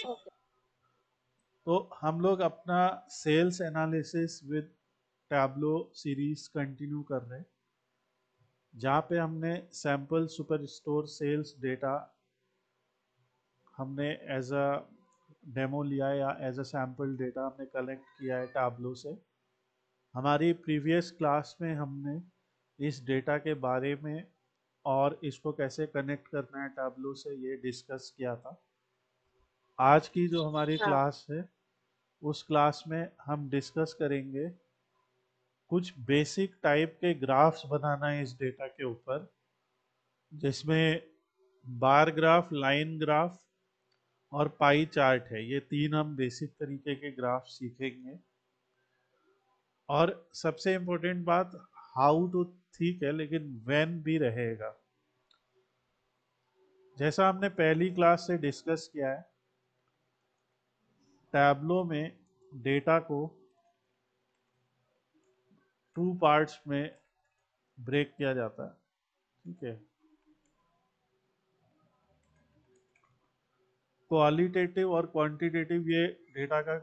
Okay. तो हम लोग अपना sales analysis with Tableau series continue कर रहे हैं, जहाँ पे हमने sample super store sales data हमने एज अ डेमो लिया है या एज अ सैम्पल डेटा हमने कलेक्ट किया है टैब्लो से। हमारी प्रीवियस क्लास में हमने इस डेटा के बारे में और इसको कैसे कनेक्ट करना है टैब्लो से ये डिस्कस किया था। आज की जो हमारी हाँ। क्लास है उस क्लास में हम डिस्कस करेंगे कुछ बेसिक टाइप के ग्राफ्स बनाना है इस डेटा के ऊपर, जिसमें बार ग्राफ, लाइन ग्राफ और पाई चार्ट है। ये तीन हम बेसिक तरीके के ग्राफ सीखेंगे। और सबसे इम्पोर्टेंट बात, हाउ टू ठीक है, लेकिन व्हेन भी रहेगा। जैसा हमने पहली क्लास से डिस्कस किया है, टैब्लो में डेटा को टू पार्ट्स में ब्रेक किया जाता है। ठीक है, क्वालिटेटिव और क्वांटिटेटिव, ये डेटा का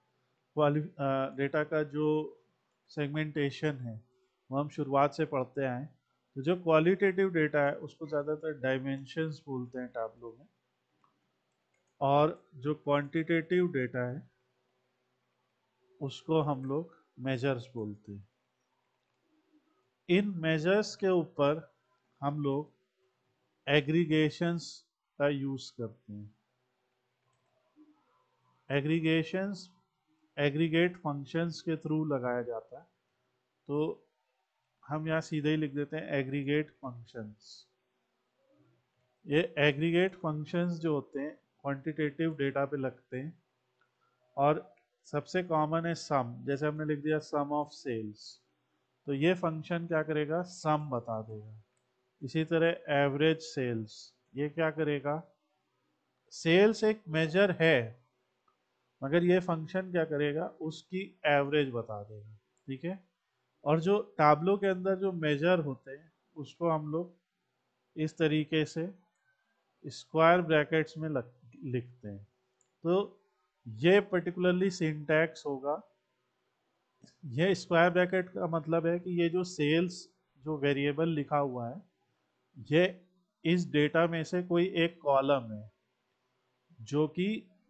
डेटा का जो सेगमेंटेशन है वो हम शुरुआत से पढ़ते आए हैं। तो जो क्वालिटेटिव डेटा है उसको ज़्यादातर डायमेंशंस बोलते हैं टैब्लो में, और जो क्वांटिटेटिव डेटा है उसको हम लोग मेजर्स बोलते हैं। इन मेजर्स के ऊपर हम लोग एग्रीगेशंस का यूज़ करते हैं। एग्रीगेशंस एग्रीगेट फंक्शंस के थ्रू लगाया जाता है। तो हम यहाँ सीधे ही लिख देते हैं एग्रीगेट फंक्शंस। ये एग्रीगेट फंक्शंस जो होते हैं क्वांटिटेटिव डेटा पे लगते हैं, और सबसे कॉमन है सम। जैसे हमने लिख दिया सम ऑफ सेल्स, तो ये फंक्शन क्या करेगा, सम बता देगा। इसी तरह एवरेज सेल्स, ये क्या करेगा, सेल्स एक मेजर है मगर ये फंक्शन क्या करेगा, उसकी एवरेज बता देगा। ठीक है। और जो टैब्लो के अंदर जो मेजर होते हैं उसको हम लोग इस तरीके से स्क्वायर ब्रैकेट्स में लिखते हैं। तो ये पर्टिकुलरली सिंटैक्स होगा। ये स्क्वायर ब्रैकेट का मतलब है कि ये जो सेल्स जो वेरिएबल लिखा हुआ है, ये इस डेटा में से कोई एक कॉलम है जो कि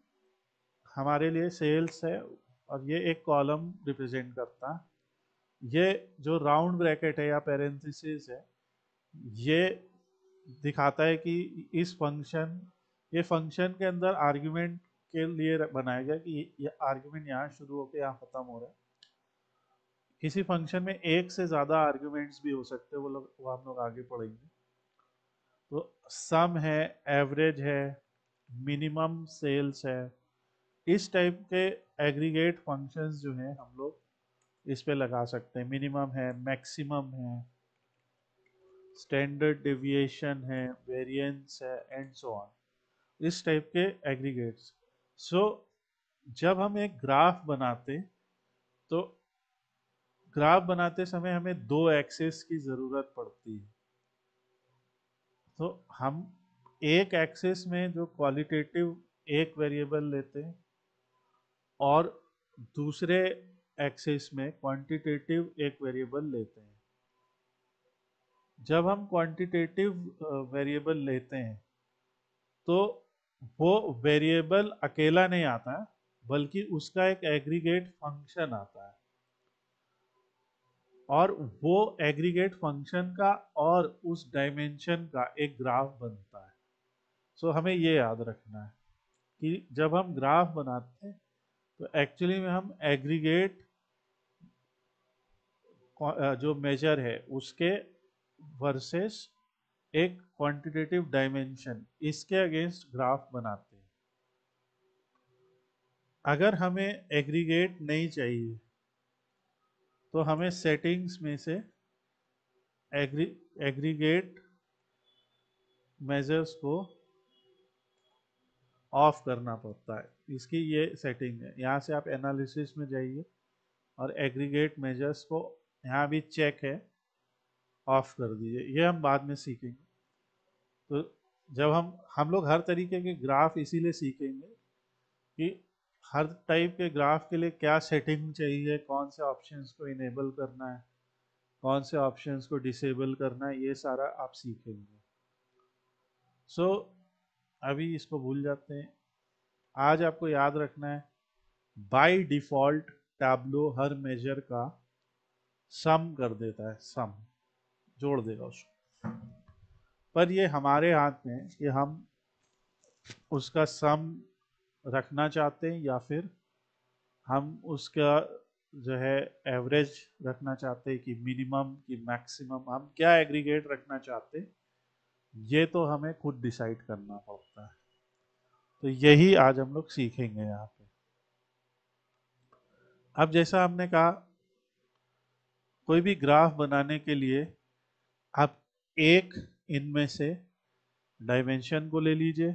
हमारे लिए सेल्स है, और ये एक कॉलम रिप्रेजेंट करता है। ये जो राउंड ब्रैकेट है या पैरेंथेसिस है, ये दिखाता है कि इस फंक्शन ये फंक्शन के अंदर आर्गुमेंट के लिए बनाया गया कि ये आर्गुमेंट यहाँ शुरू होकर यहाँ खत्म हो रहा है। किसी फंक्शन में एक से ज़्यादा आर्गुमेंट्स भी हो सकते हैं, वो हम लोग आगे पढ़ेंगे। तो सम है, एवरेज है, मिनिमम सेल्स है, इस टाइप के एग्रीगेट फंक्शंस जो हैं हम लोग इस पे लगा सकते हैं। मिनिमम है, मैक्सिमम है, स्टैंडर्ड डेविएशन है, वेरिएंस है, एंड सो ऑन, इस टाइप के एग्रीगेट्स। सो जब हम एक ग्राफ बनाते तो ग्राफ बनाते समय हमें दो एक्सिस की ज़रूरत पड़ती है। तो हम एक एक्सिस में जो क्वालिटेटिव एक वेरिएबल लेते हैं, और दूसरे एक्सिस में क्वांटिटेटिव एक वेरिएबल लेते हैं। जब हम क्वांटिटेटिव वेरिएबल लेते हैं तो वो वेरिएबल अकेला नहीं आता है, बल्कि उसका एक एग्रीगेट फंक्शन आता है, और वो एग्रीगेट फंक्शन का और उस डायमेंशन का एक ग्राफ बनता है। सो हमें ये याद रखना है कि जब हम ग्राफ बनाते हैं तो एक्चुअली में हम एग्रीगेट जो मेजर है उसके वर्सेस एक क्वांटिटेटिव डायमेंशन, इसके अगेंस्ट ग्राफ बनाते हैं। अगर हमें एग्रीगेट नहीं चाहिए तो हमें सेटिंग्स में से एग्रीगेट मेजर्स को ऑफ करना पड़ता है। इसकी ये सेटिंग है। यहाँ से आप एनालिसिस में जाइए और एग्रीगेट मेजर्स को यहाँ भी चेक है, ऑफ कर दीजिए। ये हम बाद में सीखेंगे। तो जब हम लोग हर तरीके के ग्राफ इसीलिए सीखेंगे कि हर टाइप के ग्राफ के लिए क्या सेटिंग चाहिए, कौन से ऑप्शंस को इनेबल करना है, कौन से ऑप्शंस को डिसेबल करना है, ये सारा आप सीखेंगे। सो अभी इसको भूल जाते हैं। आज आपको याद रखना है, बाय डिफॉल्ट टैब्लो हर मेजर का सम कर देता है, सम जोड़ देगा उसको, पर ये हमारे हाथ में है कि हम उसका सम रखना चाहते हैं या फिर हम उसका जो है एवरेज रखना चाहते हैं, कि मिनिमम कि मैक्सिमम, हम क्या एग्रीगेट रखना चाहते हैं, ये तो हमें खुद डिसाइड करना पड़ता है। तो यही आज हम लोग सीखेंगे यहाँ पे। अब जैसा हमने कहा, कोई भी ग्राफ बनाने के लिए आप एक इनमें से डायमेंशन को ले लीजिए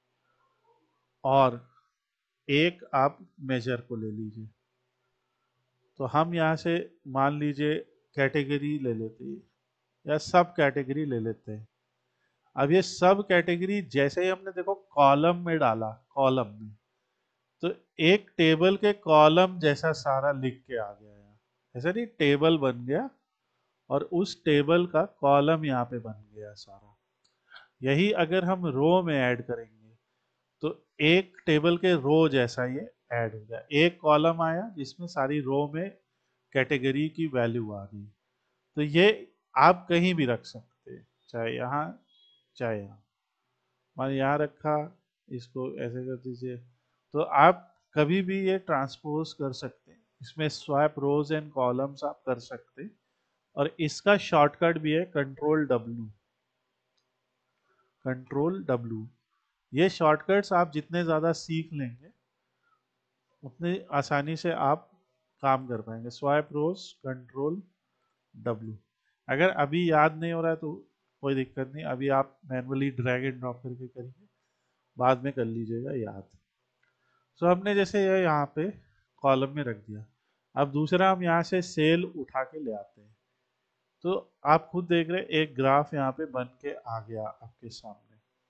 और एक आप मेजर को ले लीजिए। तो हम यहाँ से मान लीजिए कैटेगरी ले लेते हैं या सब कैटेगरी ले लेते हैं। अब ये सब कैटेगरी जैसे ही हमने देखो कॉलम में डाला, कॉलम में, तो एक टेबल के कॉलम जैसा सारा लिख के आ गया यहाँ। ऐसा नहीं, टेबल बन गया और उस टेबल का कॉलम यहाँ पे बन गया सारा। यही अगर हम रो में ऐड करेंगे तो एक टेबल के रो जैसा ये ऐड हो गया, एक कॉलम आया जिसमें सारी रो में कैटेगरी की वैल्यू आ गई। तो ये आप कहीं भी रख सकते हैं, चाहे यहाँ चाहे यहाँ। मैंने यहाँ रखा, इसको ऐसे कर दीजिए, तो आप कभी भी ये ट्रांसपोज कर सकते हैं। इसमें स्वैप रोज एंड कॉलम्स आप कर सकते हैं, और इसका शॉर्टकट भी है कंट्रोल डब्ल्यू। कंट्रोल डब्ल्यू, ये शॉर्टकट्स आप जितने ज़्यादा सीख लेंगे उतने आसानी से आप काम कर पाएंगे। Swipe rows control W. अगर अभी याद नहीं हो रहा है तो कोई दिक्कत नहीं, अभी आप मैनुअली ड्रैग एंड ड्रॉप करके करिए, बाद में कर लीजिएगा याद। सो हमने जैसे ये यहाँ पे कॉलम में रख दिया। अब दूसरा हम यहाँ से सेल उठा के ले आते हैं, तो आप खुद देख रहे हैं एक ग्राफ यहाँ पे बन के आ गया आपके सामने।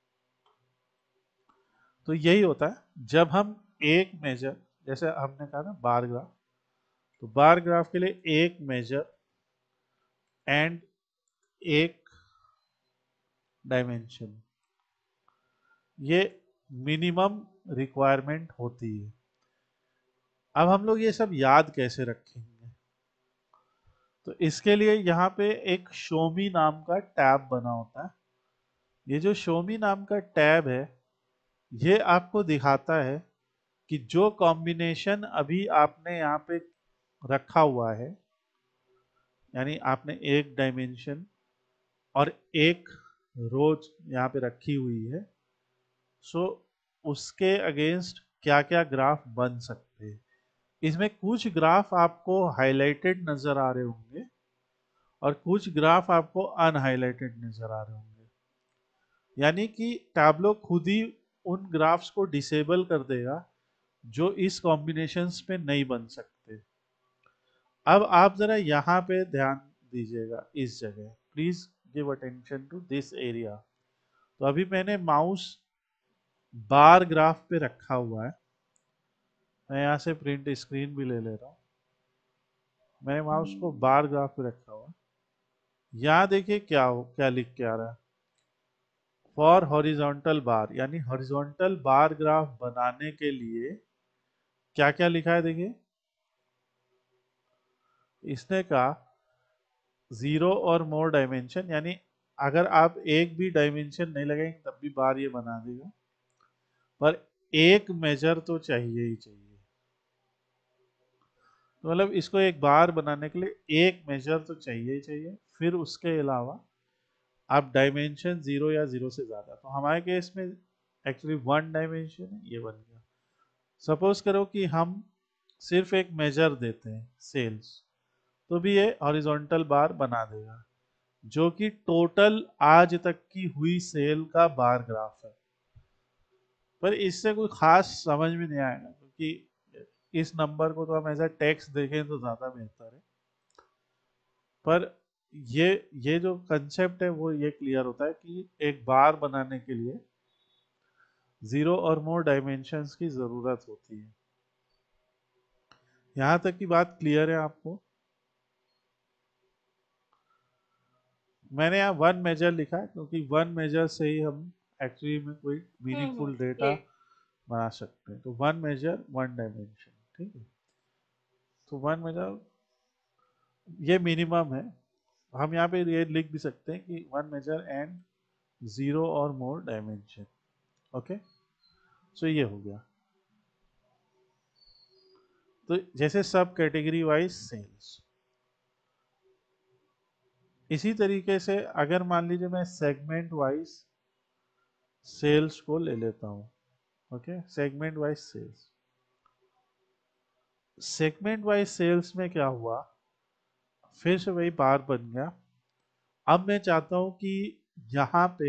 तो यही होता है जब हम एक मेजर, जैसे हमने कहा ना बार ग्राफ, तो बार ग्राफ के लिए एक मेजर एंड एक डायमेंशन, ये मिनिमम रिक्वायरमेंट होती है। अब हम लोग ये सब याद कैसे रखेंगे? तो इसके लिए यहाँ पे एक शोमी नाम का टैब बना होता है। ये जो शोमी नाम का टैब है, ये आपको दिखाता है कि जो कॉम्बिनेशन अभी आपने यहाँ पे रखा हुआ है, यानी आपने एक डायमेंशन और एक रोज यहाँ पे रखी हुई है, सो उसके अगेंस्ट क्या क्या ग्राफ बन सकते हैं। इसमें कुछ ग्राफ आपको हाईलाइटेड नजर आ रहे होंगे और कुछ ग्राफ आपको अनहाइलाइटेड नजर आ रहे होंगे, यानी कि टैब्लो खुद ही उन ग्राफ्स को डिसेबल कर देगा जो इस कॉम्बिनेशंस में नहीं बन सकते। अब आप जरा यहाँ पे ध्यान दीजिएगा, इस जगह please give attention to this area. तो अभी मैंने माउस बार ग्राफ पे रखा हुआ है, मैं यहाँ से प्रिंट स्क्रीन भी ले ले रहा हूँ। मैंने माउस को बार ग्राफ पे रखा हुआ है। यहाँ देखिए क्या लिख के आ रहा है, फॉर हॉरिजॉन्टल बार, यानी हॉरिजॉन्टल बार ग्राफ बनाने के लिए क्या क्या लिखा है देखिए। इसने कहा 0 और मोर डायमेंशन, यानी अगर आप एक भी डायमेंशन नहीं लगाएंगे तब भी बार ये बना देगा, पर एक मेजर तो चाहिए ही चाहिए। तो मतलब इसको एक बार बनाने के लिए एक मेजर तो चाहिए ही चाहिए, फिर उसके अलावा आप डायमेंशन 0 या 0 से ज़्यादा। तो हमारे केस में एक्चुअली 1 डायमेंशन है, ये बन गया। सपोज करो कि हम सिर्फ एक मेजर देते हैं सेल्स, तो भी ये हॉरिजॉन्टल बार बना देगा, जो कि टोटल आज तक की हुई सेल का बार ग्राफ है। पर इससे कोई खास समझ में नहीं आएगा, क्योंकि इस नंबर को तो हम ऐसा टेक्स्ट देखें तो ज़्यादा बेहतर है। पर ये जो कंसेप्ट है वो ये क्लियर होता है कि एक बार बनाने के लिए जीरो और मोर डायमेंशंस की जरूरत होती है। यहां तक की बात क्लियर है आपको? मैंने यहाँ वन मेजर लिखा है क्योंकि वन मेजर से ही हम एक्चुअली में कोई मीनिंगफुल डेटा ये बना सकते हैं। तो वन मेजर वन डायमेंशन, ठीक है। तो वन मेजर ये मिनिमम है। हम यहाँ पे ये लिख भी सकते हैं कि वन मेजर एंड जीरो और मोर डायमेंशन। ओके, सो ये हो गया। तो जैसे सब कैटेगरी वाइज सेल्स, इसी तरीके से अगर मान लीजिए मैं सेगमेंट वाइज सेल्स को ले लेता हूँ। Okay, segment wise sales, segment wise sales में क्या हुआ, फिर से वही बार बन गया। अब मैं चाहता हूं कि यहाँ पे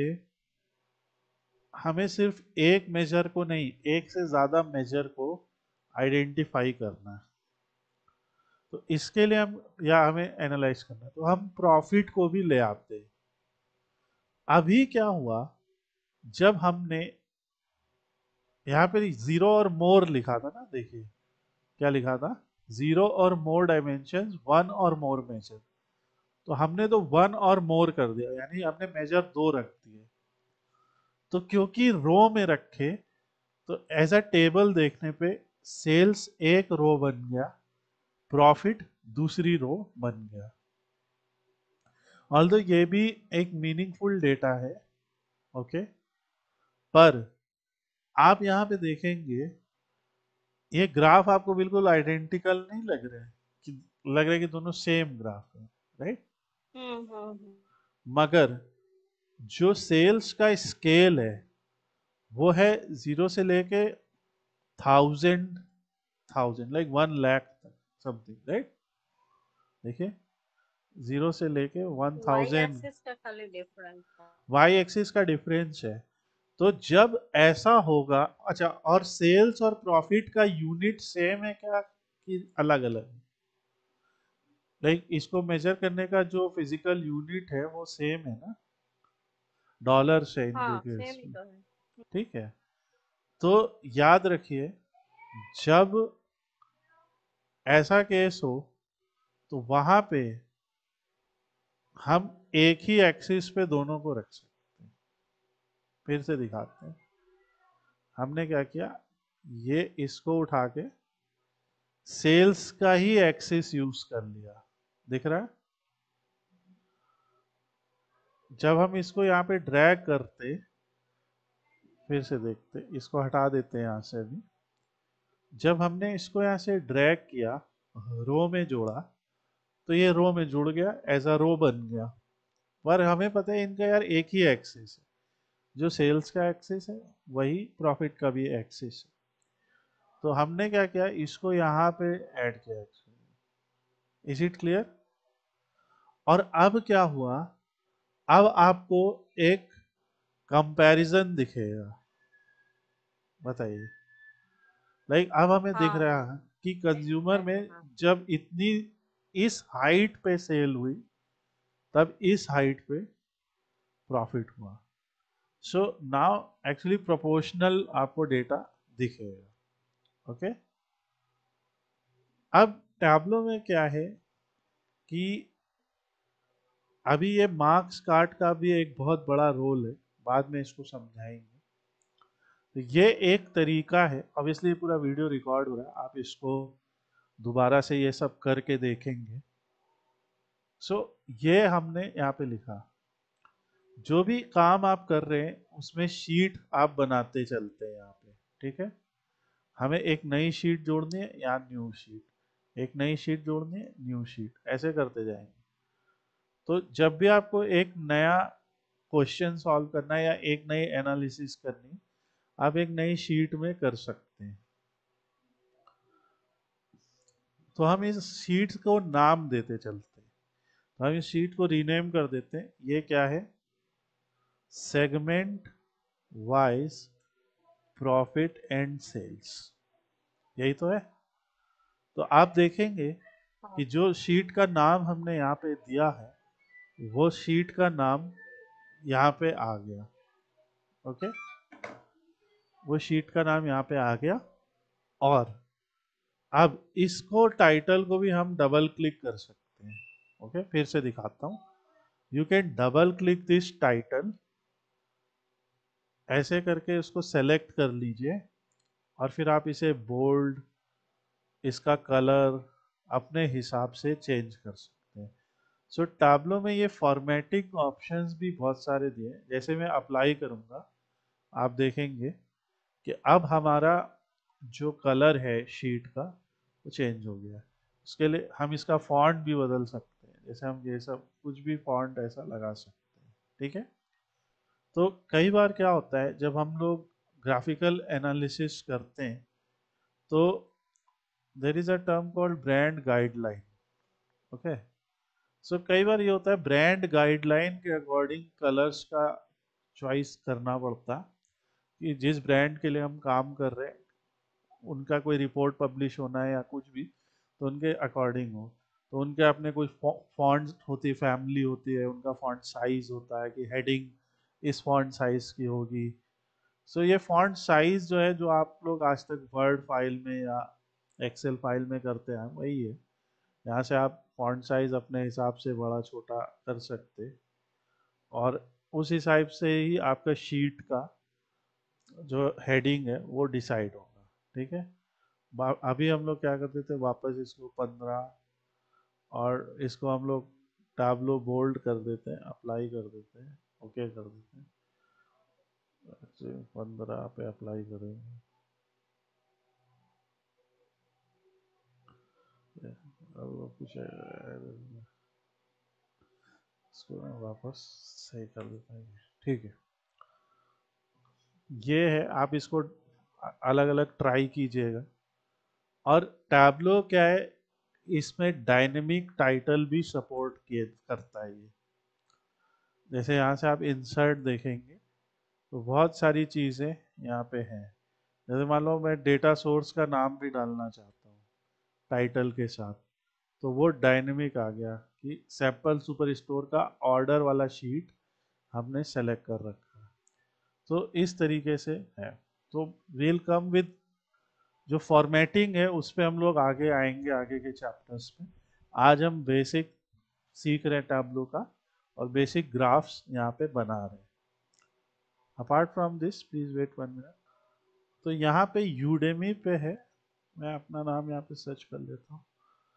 हमें सिर्फ एक मेजर को नहीं, एक से ज्यादा मेजर को आइडेंटिफाई करना है। तो इसके लिए हम या हमें एनालाइज करना है, तो हम प्रॉफिट को भी ले आते हैं। अभी क्या हुआ, जब हमने यहाँ पे जीरो और मोर लिखा था ना, देखिए क्या लिखा था, जीरो और more dimension, one or more major. तो हमने तो वन और मोर कर दिया, यानी हमने मेजर दो रख दिए। तो क्योंकि रो में रखे, तो एज अ टेबल देखने पे सेल्स एक रो बन गया, प्रॉफिट दूसरी रो बन गया। ऑल्दो ये भी एक मीनिंगफुल डेटा है, ओके, पर आप यहाँ पे देखेंगे ये ग्राफ आपको बिल्कुल आइडेंटिकल नहीं लग रहे हैं, कि लग रहा है कि दोनों सेम ग्राफ है, राइट? हम्म। मगर जो सेल्स का स्केल है वो है जीरो से लेके थाउजेंड, थाउजेंड लाइक 1 लाख तक समथिंग, राइट? देखिए, जीरो से लेके वन वाई थाउजेंड एक्सिस का खाली डिफरेंस है। वाई एक्सिस का डिफरेंस है। तो जब ऐसा होगा, अच्छा, और सेल्स और प्रॉफिट का यूनिट सेम है क्या कि अलग अलग? लाइक इसको मेजर करने का जो फिजिकल यूनिट है वो सेम है ना, डॉलर से इनके हाँ केस सेम ही में, तो है। ठीक है। तो याद रखिए, जब ऐसा केस हो तो वहां पे हम एक ही एक्सिस पे दोनों को रख सकते हैं। फिर से दिखाते हैं, हमने क्या किया, ये इसको उठा के सेल्स का ही एक्सिस यूज कर लिया, दिख रहा है? जब हम इसको यहाँ पे ड्रैग करते, फिर से देखते, इसको हटा देते हैं यहाँ से अभी। जब हमने इसको यहाँ से ड्रैग किया, रो में जोड़ा, तो ये रो में जुड़ गया, एज अ रो बन गया। पर हमें पता है इनका यार एक ही एक्सिस है, जो सेल्स का एक्सिस है वही प्रॉफिट का भी एक्सिस है। तो हमने क्या किया, इसको यहाँ पे ऐड किया। Is it clear? और अब क्या हुआ, अब आपको एक कंपैरिजन दिखेगा, बताइए। लाइक अब हमें दिख हाँ रहा हाँ है कि कंज्यूमर ऐसा में हाँ। जब इतनी इस हाइट पे सेल हुई, तब इस हाइट पे प्रॉफिट हुआ। सो नाउ एक्चुअली प्रोपोर्शनल आपको डेटा दिखेगा, ओके। अब टैब्लो में क्या है कि अभी ये मार्क्स कार्ड का भी एक बहुत बड़ा रोल है, बाद में इसको समझाएंगे। तो ये एक तरीका है, ऑब्वियसली पूरा वीडियो रिकॉर्ड हो रहा है, आप इसको दोबारा से ये सब करके देखेंगे। सो ये हमने यहाँ पे लिखा, जो भी काम आप कर रहे हैं उसमें शीट आप बनाते चलते हैं यहाँ पे, ठीक है। हमें एक नई शीट जोड़नी है, यहाँ न्यू शीट, एक नई शीट जोड़नी है, न्यू शीट, ऐसे करते जाएंगे। तो जब भी आपको एक नया क्वेश्चन सॉल्व करना है या एक नई एनालिसिस करनी, आप एक नई शीट में कर सकते हैं। तो हम इस शीट को नाम देते चलते हैं। तो हम इस शीट को रीनेम कर देते हैं, ये क्या है, segment wise profit and sales, यही तो है। तो आप देखेंगे हाँ कि जो शीट का नाम हमने यहाँ पे दिया है, वो शीट का नाम यहाँ पे आ गया, ओके। वो शीट का नाम यहाँ पे आ गया। और अब इसको टाइटल को भी हम डबल क्लिक कर सकते हैं। ओके, फिर से दिखाता हूँ। You can double click this title, ऐसे करके उसको सेलेक्ट कर लीजिए और फिर आप इसे बोल्ड, इसका कलर अपने हिसाब से चेंज कर सकते हैं। सो टैब्लो में ये फॉर्मेटिंग ऑप्शंस भी बहुत सारे दिए हैं। जैसे मैं अप्लाई करूँगा, आप देखेंगे कि अब हमारा जो कलर है शीट का वो चेंज हो गया है। उसके लिए हम इसका फॉन्ट भी बदल सकते हैं, जैसे हम ये सब कुछ भी फॉन्ट ऐसा लगा सकते हैं। ठीक है। तो कई बार क्या होता है जब हम लोग ग्राफिकल एनालिसिस करते हैं तो there is a term called brand guideline. Okay, so कई बार ये होता है ब्रांड गाइडलाइन के अकॉर्डिंग कलर्स का चॉइस करना पड़ता है कि जिस ब्रांड के लिए हम काम कर रहे हैं उनका कोई रिपोर्ट पब्लिश होना है या कुछ भी, तो उनके अकॉर्डिंग हो। तो उनके अपने कुछ फॉन्ट्स होती है, फैमिली होती है, उनका फॉन्ट साइज होता है कि हेडिंग इस फॉन्ट साइज की होगी। सो ये फॉन्ट साइज जो है, जो आप लोग आज तक वर्ड फाइल में या एक्सेल फाइल में करते हैं, वही है। यहाँ से आप फॉन्ट साइज अपने हिसाब से बड़ा छोटा कर सकते, और उस हिसाब से ही आपका शीट का जो हेडिंग है वो डिसाइड होगा। ठीक है। अभी हम लोग क्या करते थे, वापस इसको 15 और इसको हम लोग टैब्लो बोल्ड कर देते हैं, अप्लाई कर देते हैं, ओके कर देते हैं। 15 पे अप्लाई करेंगे। अब वो कुछ इसको मैं वापस सही कर देता हूँ। ठीक है, ये है। आप इसको अलग अलग ट्राई कीजिएगा। और टैब्लो क्या है, इसमें डायनेमिक टाइटल भी सपोर्ट किए करता है ये। जैसे यहाँ से आप इंसर्ट देखेंगे तो बहुत सारी चीज़ें यहाँ पे हैं। जैसे मान लो मैं डेटा सोर्स का नाम भी डालना चाहता हूँ टाइटल के साथ, तो वो डायनेमिक आ गया कि सैम्पल सुपर स्टोर का ऑर्डर वाला शीट हमने सेलेक्ट कर रखा है। तो इस तरीके से है। तो विल कम विद जो फॉर्मेटिंग है उस पे हम लोग आगे आएंगे आगे के चैप्टर्स में। आज हम बेसिक सीख रहे हैं टैब्लो का, और बेसिक ग्राफ्स यहाँ पे बना रहे हैं। Apart from this please wait 1 minute. तो यहाँ पे यूडेमी पे है, मैं अपना नाम यहाँ पे सर्च कर लेता हूँ।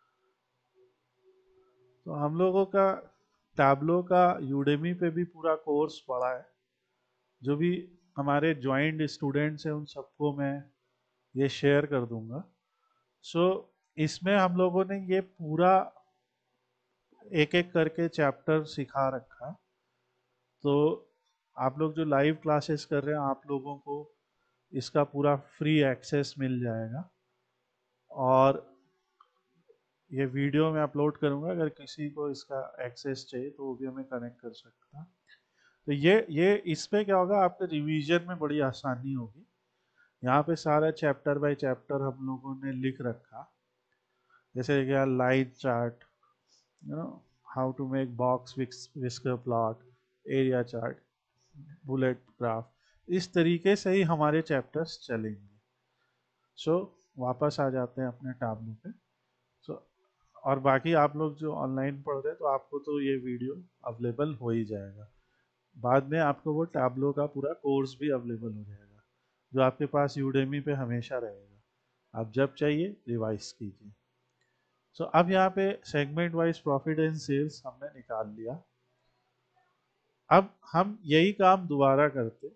तो हम लोगों का टैब्लो का यूडेमी पे भी पूरा कोर्स पड़ा है। जो भी हमारे ज्वाइंट स्टूडेंट्स हैं उन सबको मैं ये शेयर कर दूंगा। सो इसमें हम लोगों ने ये पूरा एक एक करके चैप्टर सिखा रखा है। तो आप लोग जो लाइव क्लासेस कर रहे हैं, आप लोगों को इसका पूरा फ्री एक्सेस मिल जाएगा। और ये वीडियो मैं अपलोड करूंगा, अगर किसी को इसका एक्सेस चाहिए तो वो भी हमें कनेक्ट कर सकता है। तो ये इसमें क्या होगा, आपके रिवीजन में बड़ी आसानी होगी। यहाँ पे सारा चैप्टर बाय चैप्टर हम लोगों ने लिख रखा। जैसे क्या line chart, you know, how to make box whisker plot, area chart, bullet graph, इस तरीके से ही हमारे चैप्टर्स चलेंगे। सो वापस आ जाते हैं अपने टैबलो पे। सो और बाकी आप लोग जो ऑनलाइन पढ़ रहे हैं तो आपको तो ये वीडियो अवेलेबल हो ही जाएगा। बाद में आपको वो टैबलो का पूरा कोर्स भी अवेलेबल हो जाएगा, जो आपके पास यूडेमी पे हमेशा रहेगा। आप जब चाहिए रिवाइज कीजिए। सो अब यहाँ पे segment wise profit and sales हमने निकाल लिया। अब हम यही काम दोबारा करते।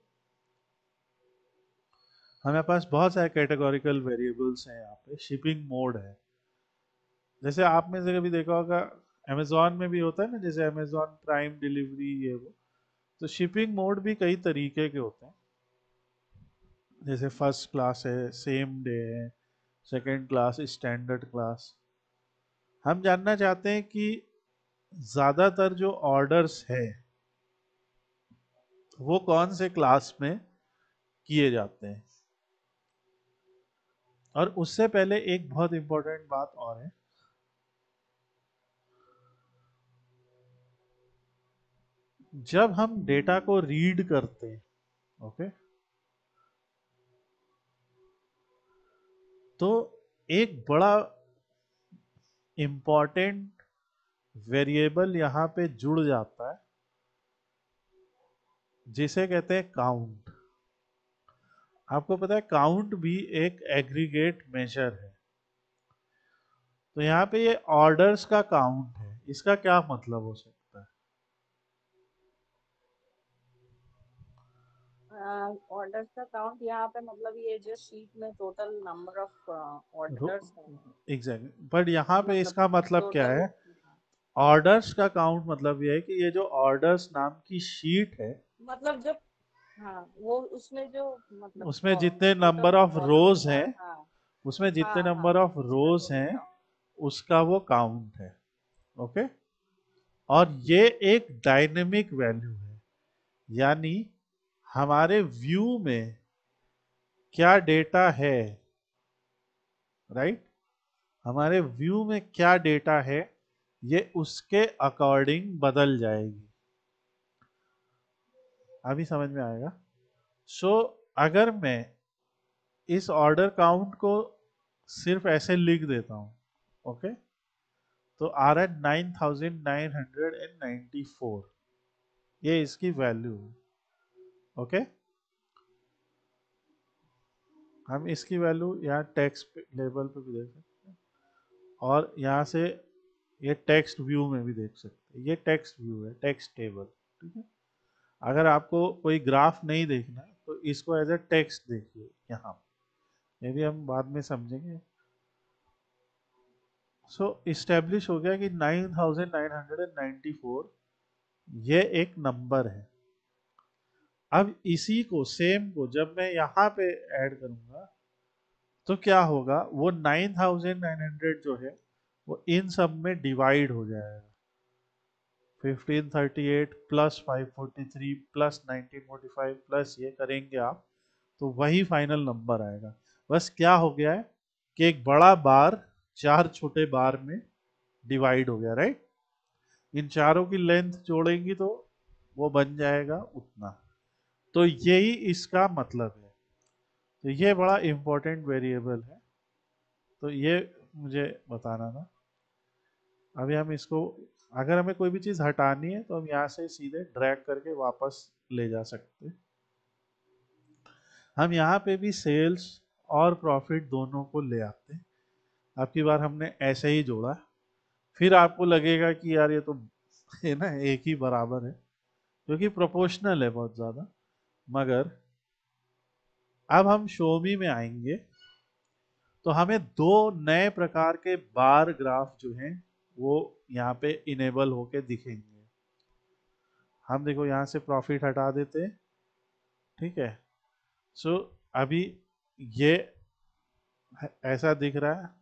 हमारे पास बहुत सारे कैटेगोरिकल वेरिएबल्स हैं। यहाँ पे शिपिंग मोड है। जैसे आप में से कभी देखा होगा, अमेजोन में भी होता है ना, जैसे अमेजोन प्राइम डिलीवरी ये वो। तो शिपिंग मोड भी कई तरीके के होते हैं। जैसे फर्स्ट क्लास है, सेम डे है, सेकंड क्लास, स्टैंडर्ड क्लास। हम जानना चाहते हैं कि ज़्यादातर जो ऑर्डर्स है वो कौन से क्लास में किए जाते हैं। और उससे पहले एक बहुत इंपॉर्टेंट बात और है। जब हम डेटा को रीड करते हैं, ओके, तो एक बड़ा इंपॉर्टेंट वेरिएबल यहाँ पे जुड़ जाता है जिसे कहते हैं काउंट। आपको पता है काउंट भी एक एग्रीगेट मेजर है। तो यहाँ पे ये ऑर्डर्स का काउंट है, इसका क्या मतलब हो सकता है? ऑर्डर्स का काउंट यहाँ पे मतलब ये जो शीट में टोटल नंबर ऑफ ऑर्डर्स है, एग्जैक्टली, बट यहाँ पे मतलब इसका मतलब क्या टोटल। है? ऑर्डर्स का काउंट मतलब ये है कि ये जो ऑर्डर्स नाम की शीट है मतलब जब, हाँ वो उसमें जो मतलब उसमें जितने total number of column rows होता हैं, है, हाँ उसमें जितने हाँ हाँ, नंबर ऑफ उसका रोज टोटल हैं काउंट। उसका वो काउंट है। ओके। और ये एक डायनेमिक वैल्यू है, यानी हमारे व्यू में क्या डेटा है, राइट? हमारे व्यू में क्या डेटा है ये उसके अकॉर्डिंग बदल जाएगी। अभी समझ में आएगा। सो अगर मैं इस ऑर्डर काउंट को सिर्फ ऐसे लिख देता हूं, ओके, तो आ रहा है 9994, ये इसकी वैल्यू है। ओके, हम इसकी वैल्यू यहाँ टेक्स्ट लेवल पे भी देख सकते हैं और यहाँ से ये टेक्स्ट व्यू में भी देख सकते हैं। ये टेक्स्ट व्यू है, टेक्स्ट टेबल। ठीक है। अगर आपको कोई ग्राफ नहीं देखना है तो इसको एज ए टेक्स्ट देखिए यहाँ, ये भी हम बाद में समझेंगे। सो इस्टेब्लिश हो गया कि 9994 ये एक नंबर है। अब इसी को सेम को जब मैं यहाँ पे ऐड करूंगा तो क्या होगा, वो 9900 जो है वो इन सब में डिवाइड हो जाएगा। 1538 प्लस 543 प्लस 1945 प्लस ये करेंगे आप तो वही फाइनल नंबर आएगा। बस क्या हो गया है कि एक बड़ा बार चार छोटे बार में डिवाइड हो गया, राइट? इन चारों की लेंथ जोड़ेंगी तो वो बन जाएगा उतना। तो यही इसका मतलब है। तो ये बड़ा इंपॉर्टेंट वेरिएबल है, तो ये मुझे बताना था। अभी हम इसको, अगर हमें कोई भी चीज़ हटानी है तो हम यहाँ से सीधे ड्रैग करके वापस ले जा सकते हैं। हम यहाँ पे भी सेल्स और प्रॉफिट दोनों को ले आते हैं। अब की बार हमने ऐसे ही जोड़ा, फिर आपको लगेगा कि यार ये तो है ना एक ही बराबर है, क्योंकि प्रोपोर्शनल है बहुत ज़्यादा। मगर अब हम शोमी में आएंगे तो हमें दो नए प्रकार के बार ग्राफ जो हैं वो यहाँ पे इनेबल होके दिखेंगे। हम देखो यहाँ से प्रॉफिट हटा देते हैं, ठीक है। सो अभी ये ऐसा दिख रहा है।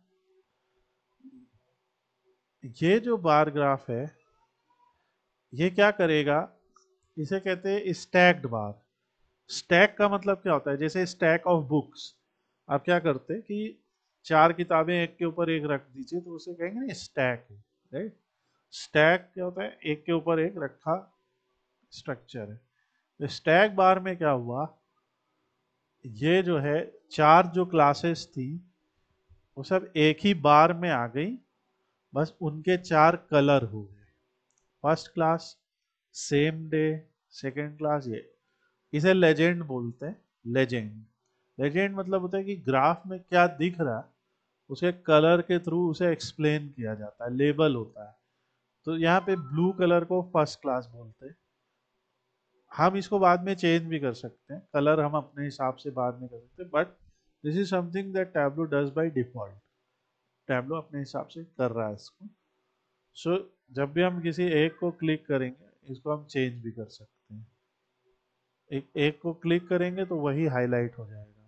ये जो बार ग्राफ है ये क्या करेगा, इसे कहते हैं स्टैक्ड बार। स्टैक का मतलब क्या होता है, जैसे स्टैक ऑफ बुक्स। आप क्या करते हैं कि चार किताबें एक के ऊपर एक रख दीजिए तो उसे कहेंगे ना स्टैक है, राइट? स्टैक क्या होता है, एक के ऊपर एक रखा स्ट्रक्चर है। तो स्टैक बार में क्या हुआ, ये जो है चार जो क्लासेस थी वो सब एक ही बार में आ गई, बस उनके चार कलर हो गए। First class, same day, second class, ये इसे लेजेंड बोलते हैं। लेजेंड, लेजेंड मतलब होता है कि ग्राफ में क्या दिख रहा है उसके कलर के थ्रू उसे एक्सप्लेन किया जाता है, लेबल होता है। तो यहाँ पे ब्लू कलर को फर्स्ट क्लास बोलते हैं। हम इसको बाद में चेंज भी कर सकते हैं, कलर हम अपने हिसाब से बाद में कर सकते हैं, but this is something that Tableau does by default. Tableau अपने हिसाब से कर रहा है इसको। सो जब भी हम किसी एक को क्लिक करेंगे इसको हम चेंज भी कर सकते हैं। एक को क्लिक करेंगे तो वही हाईलाइट हो जाएगा,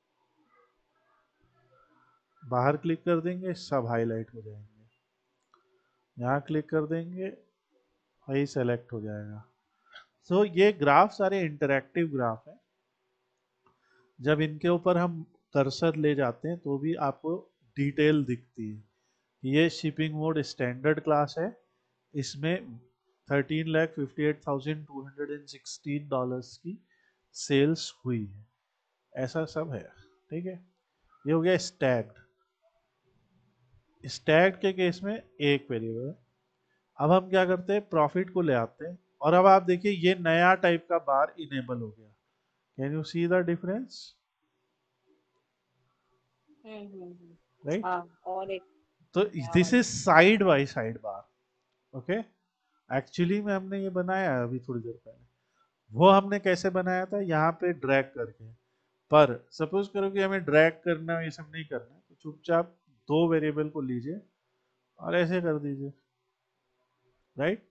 बाहर क्लिक कर देंगे सब हाईलाइट हो जाएंगे, यहाँ क्लिक कर देंगे वही सेलेक्ट हो जाएगा। सो ये ग्राफ सारे इंटरैक्टिव ग्राफ हैं। जब इनके ऊपर हम कर्सर ले जाते हैं तो भी आपको डिटेल दिखती है। ये शिपिंग मोड स्टैंडर्ड क्लास है, इसमें 13,58,216 डॉलर्स की सेल्स हुई है, ऐसा सब है। ठीक है। ये हो गया स्टैग्ड। स्टैग्ड के केस में एक वेरिएबल है। अब हम क्या करते हैं, प्रॉफिट को ले आते हैं, और अब आप देखिए ये नया टाइप का बार इनेबल हो गया। Can you see the difference? Right. हाँ, और एक तो नया दिस वाला। Is side by side bar. Okay. Actually में हमने ये बनाया है अभी थोड़ी देर पहले। वो हमने कैसे बनाया था, यहाँ पे ड्रैग करके। पर सपोज करो कि हमें ड्रैग करना है, ये सब नहीं करना है, तो चुपचाप दो वेरिएबल को लीजिए और ऐसे कर दीजिए। राइट।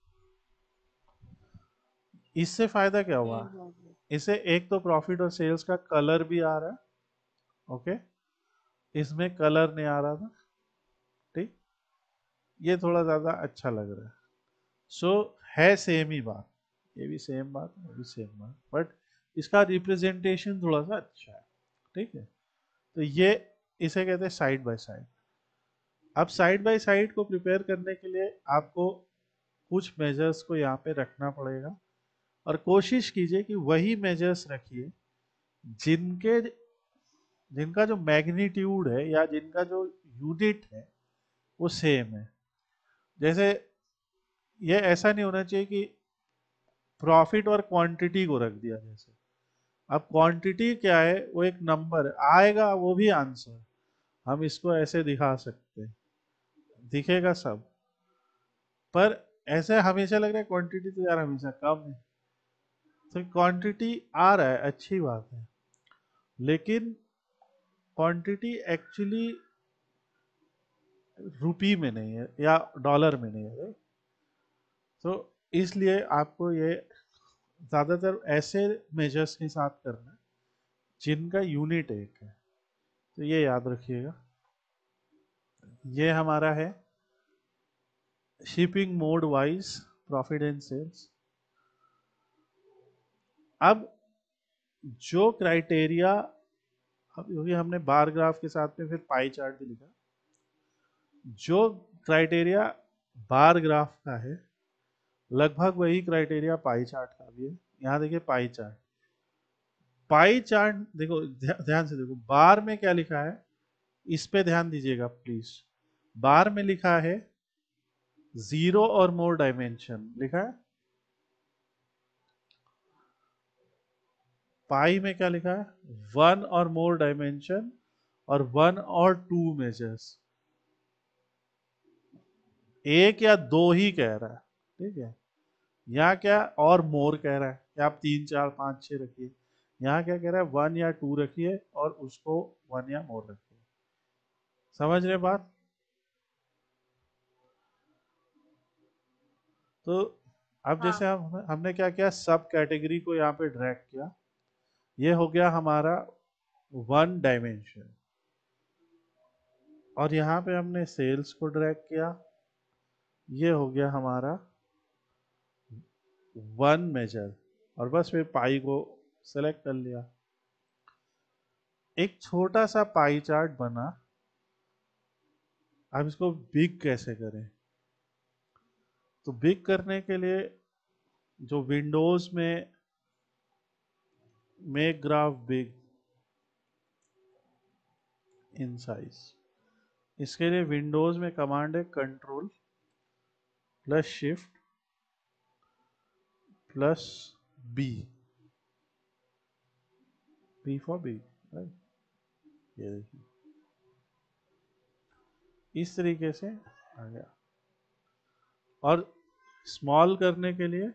इससे फायदा क्या हुआ? हम्म। इससे एक तो प्रॉफिट और सेल्स का कलर भी आ रहा है। ओके। इसमें कलर नहीं आ रहा था। ठीक। ये थोड़ा ज्यादा अच्छा लग रहा है। सो है सेम ही बात, ये भी सेम बात, ये भी सेम बात, बट इसका रिप्रेजेंटेशन थोड़ा सा अच्छा है। ठीक है। तो ये इसे कहते हैं साइड बाय साइड। अब साइड बाय साइड को प्रिपेयर करने के लिए आपको कुछ मेजर्स को यहाँ पे रखना पड़ेगा, और कोशिश कीजिए कि वही मेजर्स रखिए जिनके जिनका जो मैग्नीट्यूड है या जिनका जो यूनिट है वो सेम है। जैसे ये ऐसा नहीं होना चाहिए कि प्रॉफिट और क्वांटिटी को रख दिया जैसे। अब क्वांटिटी क्या है, वो एक नंबर आएगा, वो भी आंसर हम इसको ऐसे दिखा सकते हैं, दिखेगा सब। पर ऐसे हमेशा लग रहा है क्वांटिटी तो यार हमेशा कम है। तो क्वांटिटी आ रहा है, अच्छी बात है, लेकिन क्वांटिटी एक्चुअली रुपी में नहीं है या डॉलर में नहीं है। तो इसलिए आपको ये ज़्यादातर ऐसे मेजर्स के साथ करना है जिनका यूनिट एक है। तो ये याद रखिएगा। ये हमारा है shipping mode wise profit and sales. अब जो क्राइटेरिया, अब क्योंकि हमने बार ग्राफ के साथ में फिर पाई चार्ट भी लिखा, जो क्राइटेरिया बार ग्राफ का है लगभग वही क्राइटेरिया पाई चार्ट का भी है। यहाँ देखिए पाई चार्ट, पाई चार्ट देखो, ध्यान से देखो बार में क्या लिखा है, इस पे ध्यान दीजिएगा प्लीज। बार में लिखा है जीरो और मोर डायमेंशन लिखा है। पाई में क्या लिखा है, वन और मोर डायमेंशन और वन और टू मेजर्स। एक या दो ही कह रहा है। ठीक है। यहाँ क्या और मोर कह रहा है कि आप तीन चार पाँच छः रखिए। यहाँ क्या कह रहा है, वन या टू रखिए और उसको वन या मोर रखिए। समझ रहे बात? तो अब हाँ। जैसे हमने क्या किया, सब कैटेगरी को यहाँ पे ड्रैग किया। ये हो गया हमारा वन डायमेंशन, और यहाँ पे हमने सेल्स को ड्रैग किया। ये हो गया हमारा वन मेजर, और बस फिर पाई को सेलेक्ट कर लिया। एक छोटा सा पाई चार्ट बना। अब इसको बिग कैसे करें? तो बिग करने के लिए जो विंडोज में make graph big in size, इसके लिए विंडोज में कमांड है control plus shift plus B, B for big. Right. ये देखिए इस तरीके से आ गया। और स्मॉल करने के लिए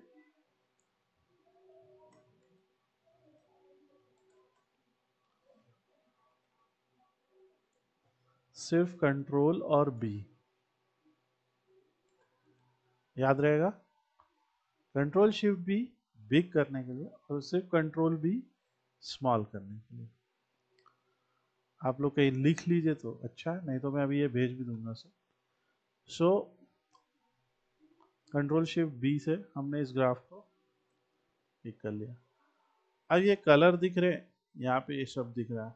सिर्फ कंट्रोल और बी, याद रहेगा। कंट्रोल शिफ्ट बी बिग करने के लिए, और सिर्फ कंट्रोल बी स्मॉल करने के लिए। आप लोग कहीं लिख लीजिए तो अच्छा है, नहीं तो मैं अभी ये भेज भी दूंगा sir. So control shift B से हमने इस ग्राफ को पिक कर लिया। अब ये कलर दिख रहे हैं, यहाँ पे ये सब दिख रहा है।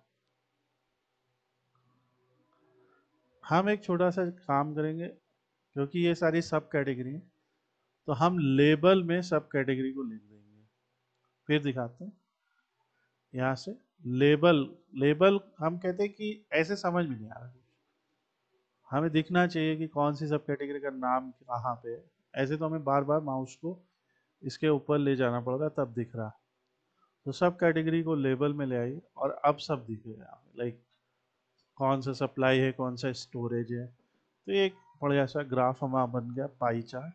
हम एक छोटा सा काम करेंगे, क्योंकि ये सारी सब कैटेगरी है, तो हम लेबल में सब कैटेगरी को लिख देंगे। फिर दिखाते हैं यहाँ से। लेबल, लेबल हम कहते हैं कि ऐसे समझ में नहीं आ रहा, हमें दिखना चाहिए कि कौन सी सब कैटेगरी का नाम कहाँ पे है। ऐसे तो हमें बार बार माउस को इसके ऊपर ले जाना पड़ता है तब दिख रहा। तो सब कैटेगरी को लेबल में ले आई और अब सब दिखेगा, लाइक कौन सा सप्लाई है, कौन सा स्टोरेज है। तो एक बढ़िया सा ग्राफ हमारा बन गया पाई चार्ट।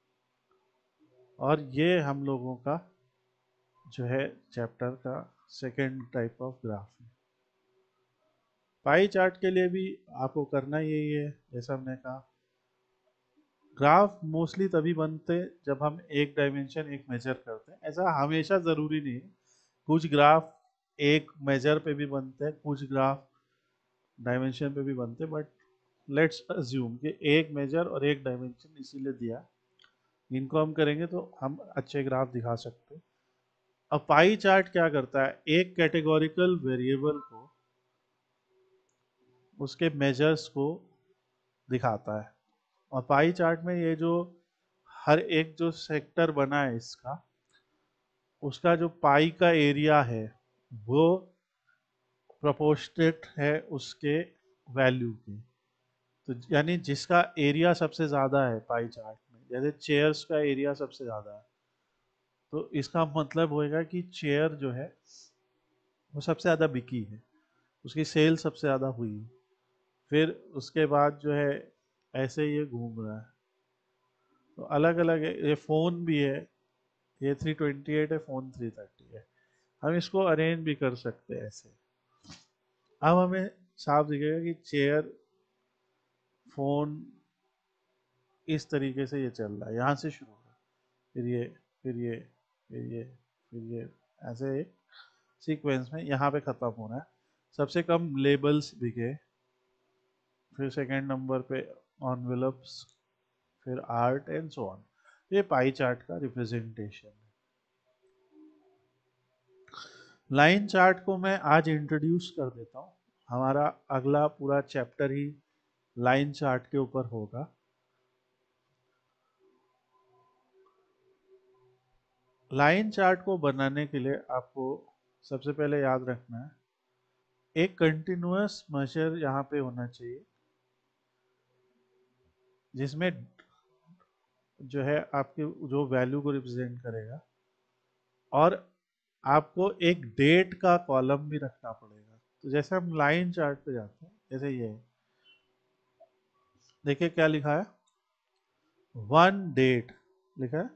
और ये हम लोगों का जो है चैप्टर का सेकेंड टाइप ऑफ ग्राफ है। पाई चार्ट के लिए भी आपको करना यही है, जैसा हमने कहा ग्राफ मोस्टली तभी बनते हैं जब हम एक डायमेंशन एक मेजर करते हैं। ऐसा हमेशा ज़रूरी नहीं है, कुछ ग्राफ एक मेजर पे भी बनते हैं, कुछ ग्राफ डायमेंशन पे भी बनते हैं, बट लेट्स अज्यूम कि एक मेजर और एक डायमेंशन इसीलिए दिया, इनको हम करेंगे तो हम अच्छे ग्राफ दिखा सकते हैं। अब पाई चार्ट क्या करता है, एक कैटेगोरिकल वेरिएबल को उसके मेजर्स को दिखाता है। और पाई चार्ट में ये जो हर एक जो सेक्टर बना है इसका, उसका जो पाई का एरिया है वो प्रोपोर्शनेट है उसके वैल्यू की। तो यानी जिसका एरिया सबसे ज़्यादा है पाई चार्ट में, जैसे चेयर्स का एरिया सबसे ज़्यादा है, तो इसका मतलब होएगा कि चेयर जो है वो सबसे ज़्यादा बिकी है, उसकी सेल सबसे ज़्यादा हुई। फिर उसके बाद जो है ऐसे ये घूम रहा है। तो अलग अलग है, ये फ़ोन भी है, ये 328 है, फ़ोन 330 है। हम इसको अरेंज भी कर सकते हैं ऐसे। अब हमें साफ दिखेगा कि चेयर, फ़ोन, इस तरीके से ये चल रहा है, यहाँ से शुरू हो, फिर ये, फिर ये, फिर ये, फिर ये, ऐसे एक सीक्वेंस में यहाँ पे ख़त्म होना है। सबसे कम लेबल्स दिखे, फिर सेकंड नंबर पे एनवेलप्स, फिर आर्ट एंड सो ऑन। ये पाई चार्ट का रिप्रेजेंटेशन है। लाइन चार्ट को मैं आज इंट्रोड्यूस कर देता हूँ, हमारा अगला पूरा चैप्टर ही लाइन चार्ट के ऊपर होगा। लाइन चार्ट को बनाने के लिए आपको सबसे पहले याद रखना है, एक कंटिन्यूअस मेजर यहाँ पे होना चाहिए जिसमें जो है आपके जो वैल्यू को रिप्रेजेंट करेगा, और आपको एक डेट का कॉलम भी रखना पड़ेगा। तो जैसे हम लाइन चार्ट पे जाते हैं, जैसे ये है, देखिए क्या लिखा है, वन डेट लिखा है।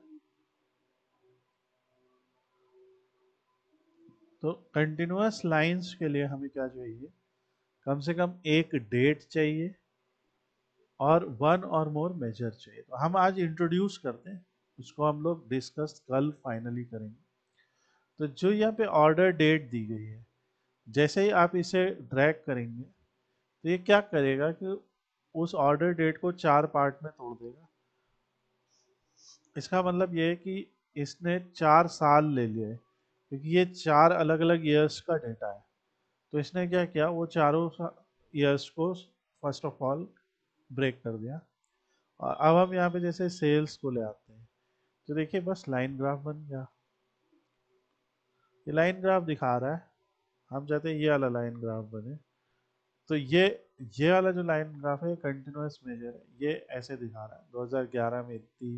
तो कंटिन्यूअस लाइंस के लिए हमें क्या चाहिए, कम से कम एक डेट चाहिए और वन और मोर मेजर चाहिए। तो हम आज इंट्रोड्यूस करते हैं, उसको हम लोग डिस्कस कल फाइनली करेंगे। तो जो यहाँ पे ऑर्डर डेट दी गई है, जैसे ही आप इसे ड्रैग करेंगे तो ये क्या करेगा कि उस ऑर्डर डेट को 4 पार्ट में तोड़ देगा। इसका मतलब ये है कि इसने 4 साल ले लिए, क्योंकि ये 4 अलग अलग ईयर्स का डेटा है। तो इसने क्या किया, वो चारों ईयर्स को फर्स्ट ऑफ ऑल ब्रेक कर दिया। और अब हम यहाँ पे जैसे सेल्स को ले आते हैं, तो देखिए बस लाइन ग्राफ बन गया। ये लाइन ग्राफ दिखा रहा है, हम चाहते हैं ये वाला लाइन ग्राफ बने। तो ये वाला जो लाइन ग्राफ है कंटिन्यूअस मेजर है, ये ऐसे दिखा रहा है 2011 में इतनी,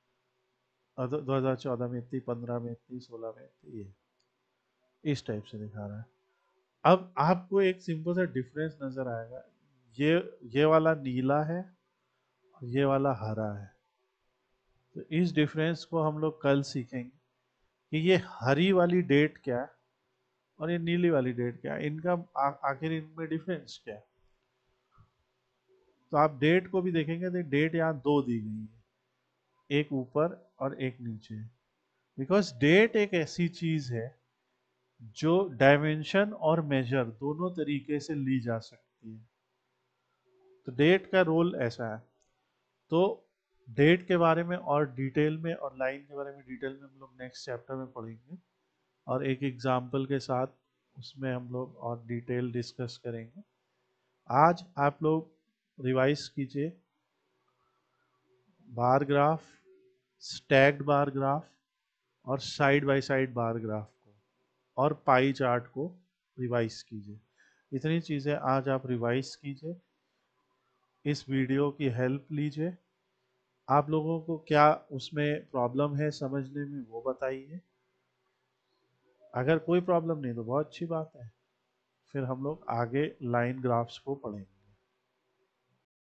2014 में इतनी, 15 में इतनी, 16 में इतनी, ये इस टाइप से दिखा रहा है। अब आपको एक सिंपल सा डिफरेंस नजर आएगा, ये ये वाला नीला है और ये वाला हरा है। तो इस डिफरेंस को हम लोग कल सीखेंगे कि ये हरी वाली डेट क्या है और ये नीली वाली डेट क्या है, इनका आखिर इनमें डिफरेंस क्या है। तो आप डेट को भी देखेंगे तो डेट यहाँ दो दी गई है, एक ऊपर और एक नीचे। बिकॉज डेट एक ऐसी चीज है जो डायमेंशन और मेजर दोनों तरीके से ली जा सकती है। तो डेट का रोल ऐसा है। तो डेट के बारे में और डिटेल में और लाइन के बारे में डिटेल में हम लोग नेक्स्ट चैप्टर में पढ़ेंगे, और एक एग्जाम्पल के साथ उसमें हम लोग और डिटेल डिस्कस करेंगे। आज आप लोग रिवाइज कीजिए bar graph, stacked bar graph और side by side bar graph को और पाई चार्ट को रिवाइज कीजिए। इतनी चीज़ें आज आप रिवाइज कीजिए, इस वीडियो की हेल्प लीजिए। आप लोगों को क्या उसमें प्रॉब्लम है समझने में वो बताइए। अगर कोई प्रॉब्लम नहीं तो बहुत अच्छी बात है, फिर हम लोग आगे लाइन ग्राफ्स को पढ़ेंगे।